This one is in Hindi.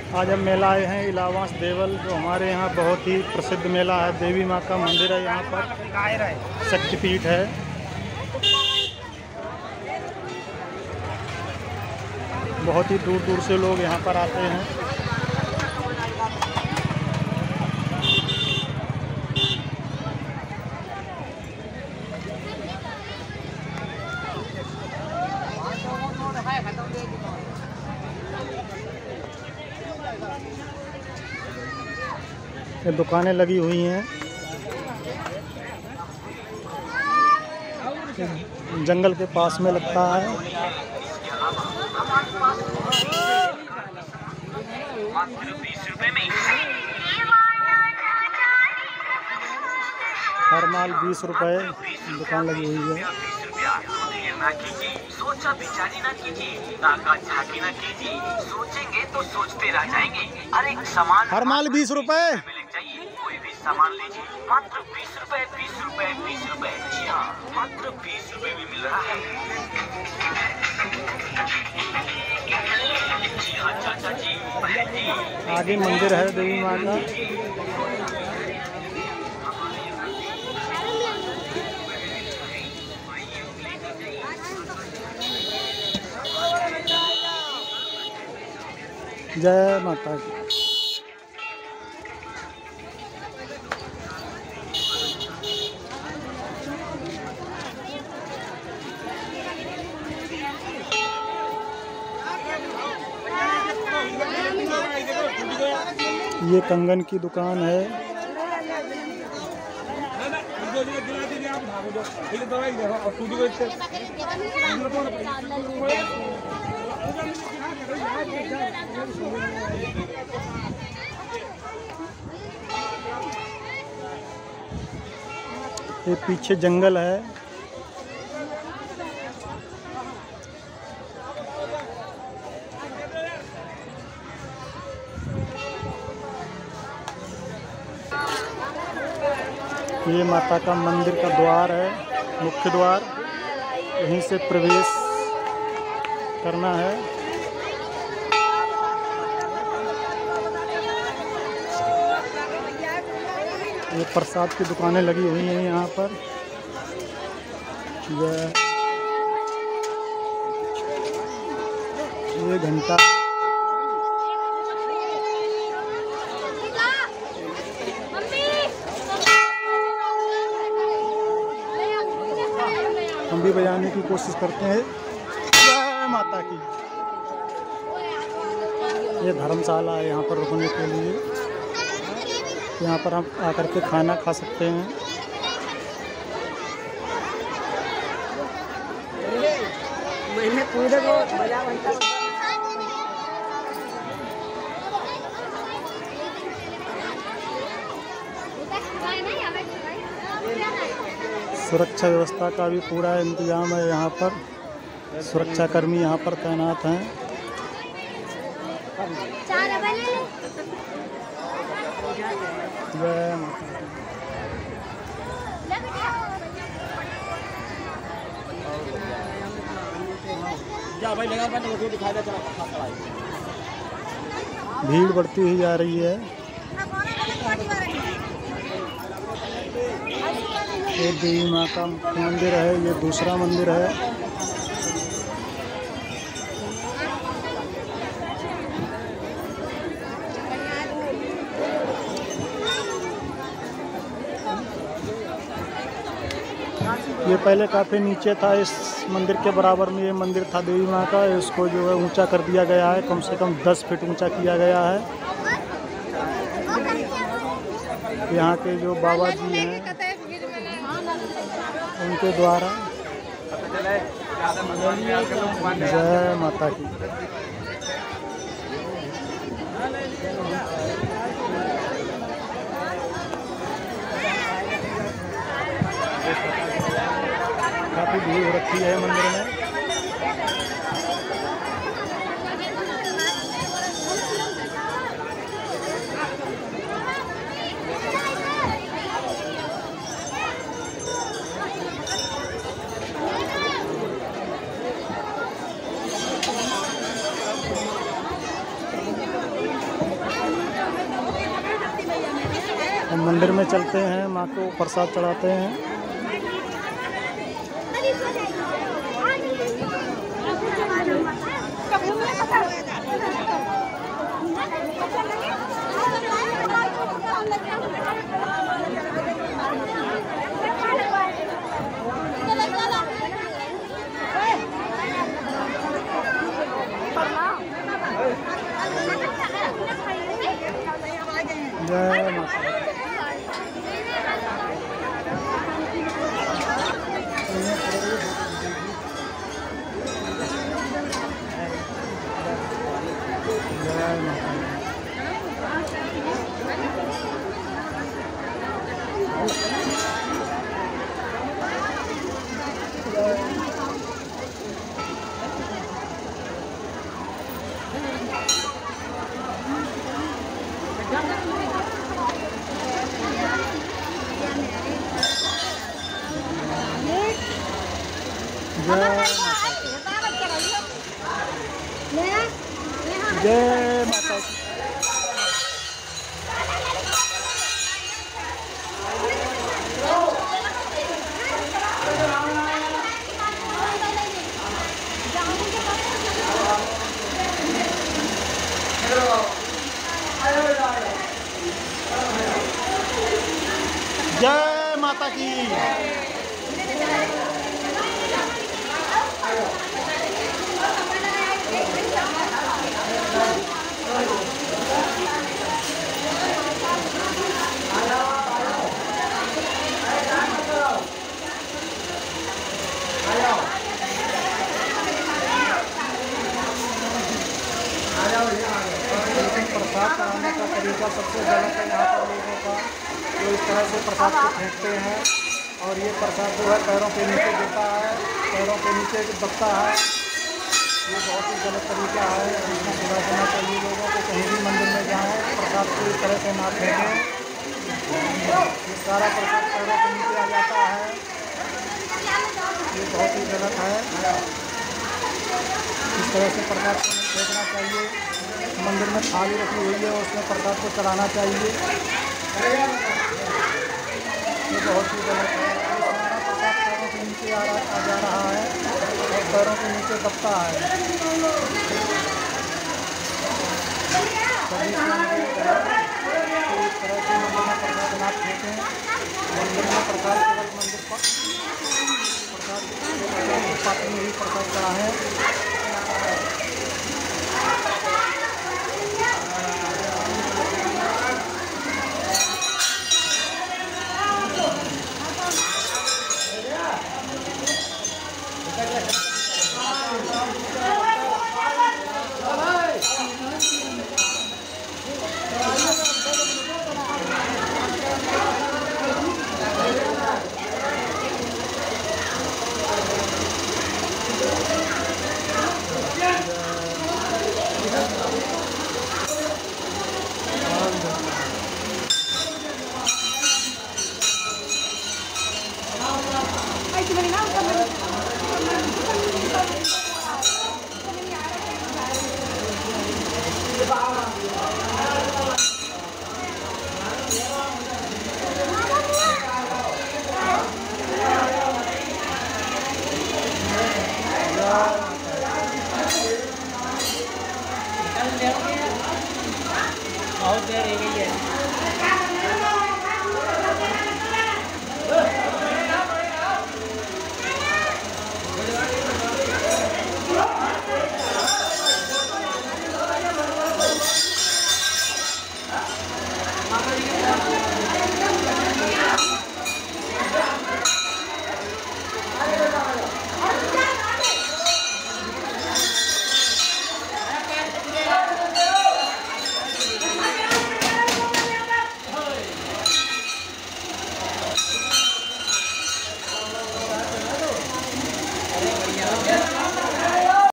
आज हम मेला आए हैं इलाहाबाद देवल, जो हमारे यहाँ बहुत ही प्रसिद्ध मेला है। देवी माँ का मंदिर है, यहाँ पर शक्तिपीठ है। बहुत ही दूर दूर से लोग यहाँ पर आते हैं। ये दुकानें लगी हुई हैं। जंगल के पास में लगता है। हर माल 20 रुपए दुकान लगी हुई है। सोचा बिचारी ना कीजिए, ताका झाकी ना कीजिए, सोचेंगे तो सोचते रह जाएंगे। अरे सामान हर माल 20 रुपए चाहिए, कोई भी सामान लीजिए, मात्र 20 रुपए, 20 रुपए, 20 रुपए। जी हाँ, मात्र 20 रुपए में मिल रहा है। जी हाँ चाचा जी, बहन जी। आगे मंदिर है देवी माँ का। जय माता की। ये कंगन की दुकान है। ये पीछे जंगल है। ये माता का मंदिर का द्वार है, मुख्य द्वार। यहीं से प्रवेश करना है। ये प्रसाद की दुकानें लगी हुई हैं यहाँ पर। ये घंटा, हम भी बजाने की कोशिश करते हैं। जय माता की। ये धर्मशाला है, यहाँ पर रुकने के लिए। यहाँ पर हम आकर के खाना खा सकते हैं। सुरक्षा व्यवस्था का भी पूरा इंतजाम है यहाँ पर। सुरक्षाकर्मी यहाँ पर तैनात हैं। जय माता। भीड़ बढ़ती ही जा रही है। ये देवी माँ का मंदिर है, ये दूसरा मंदिर है। ये पहले काफ़ी नीचे था, इस मंदिर के बराबर में ये मंदिर था देवी माँ का। इसको जो है ऊंचा कर दिया गया है, कम से कम 10 फीट ऊंचा किया गया है। यहाँ के जो बाबा जी हैं उनके द्वारा। जय माता की। काफ़ी भीड़ हो रखी है मंदिर में। मंदिर में चलते हैं, माँ को प्रसाद चढ़ाते हैं। जय माता दी। जय माता दी। जय माता की। प्रसाद चढ़ाने का तरीका सबसे गलत है यहाँ पर लोगों का, जो इस तरह से प्रसाद को फेंकते हैं और ये प्रसाद जो है पैरों के नीचे गिरता है, पैरों के नीचे दबता है। ये बहुत ही गलत तरीका है, इसमें सुधार करना चाहिए लोगों को। कहीं भी मंदिर में जाएँ, प्रसाद को इस तरह से ना फेंकें। ये सारा प्रसाद पैरों के नीचे आ जाता है, ये बहुत ही गलत है। इस तरह से प्रसाद को नहीं फेंकना चाहिए। मंदिर में थाली रखी हुई है, उसमें प्रसाद को चढ़ाना चाहिए। ये बहुत ही गलत है। प्रसाद पैरों के नीचे आ जा रहा है और पैरों के नीचे दबता है। सभी तो इस तरह से मंदिर में प्रसाद ना फेंकें। मंदिर में प्रसाद केवल मंदिर पर प्रसाद पात्र में ही प्रसाद चढ़ाएं। बहुत देर हो गई है।